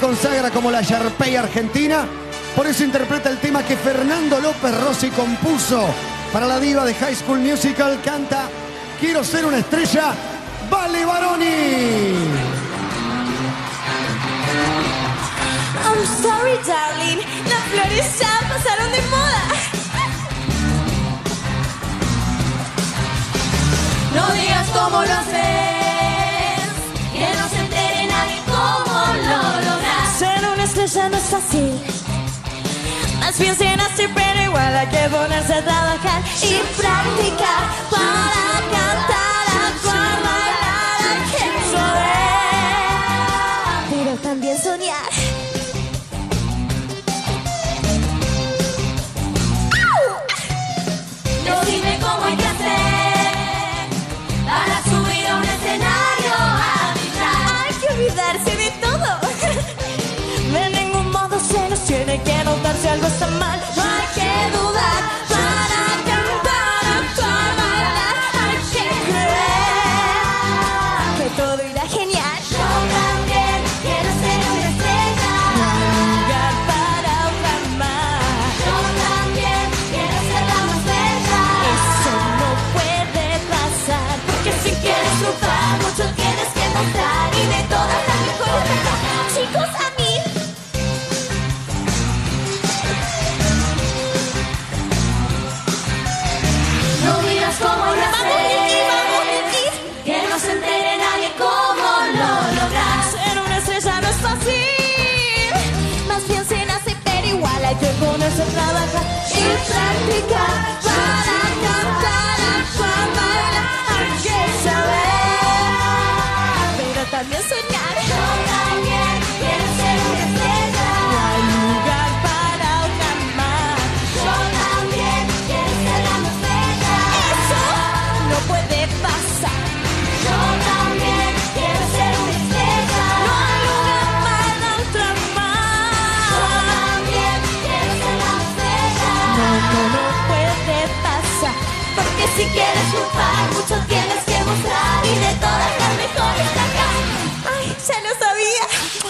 consagra como la Sharpay argentina. Por eso interpreta el tema que Fernando López Rossi compuso para la diva de High School Musical. Canta Quiero ser una estrella, Vale Baroni. I'm sorry, darling, las flores ya pasaron de moda. No digas cómo lo haces, que no se entere nadie cómo lo logras. Ser una estrella no es fácil, más bien se nace, pero igual hay que ponerse a trabajar y practicar para cantar, actuar, bailar, hay que saber, pero también soñar. Decime cómo hay que hacer para subir a un escenario a brillar. Hay que olvidarse de todo. De ningún modo se nos tiene que notar si algo está mal. No hay que dudar para cantar, actuar, bailar. Hay que creer que todo irá genial. Yo también quiero ser una estrella. No hay lugar para otra más. Yo también quiero ser la más bella. Eso no puede pasar, porque si quieres triunfar mucho tienes que mostrar, y de todas las mejores cantar. Chicos, a mí no digas cómo lo haces, que no se entere nadie cómo lo logras. Ser una estrella no es fácil, más bien se nace, pero igual hay que ponerse a trabajar y practicar para cantar, actuar, bailar. Hay que saber, pero también soñar. Yo también quiero ser una estrella. No hay lugar para otra más. Yo también quiero ser la más bella. Eso no puede pasar. Yo también quiero ser una estrella. No hay lugar para otra más. Yo también quiero ser la más bella. No puede pasar, porque si quieres triunfar mucho tienes que mostrar, y de todas las mejores acá. Ay, ya lo sabía.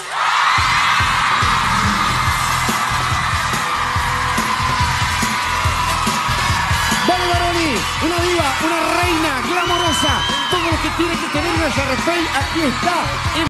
Vale Baroni, una diva, una reina glamorosa. Todo lo que tiene que tener una Sharpay aquí está.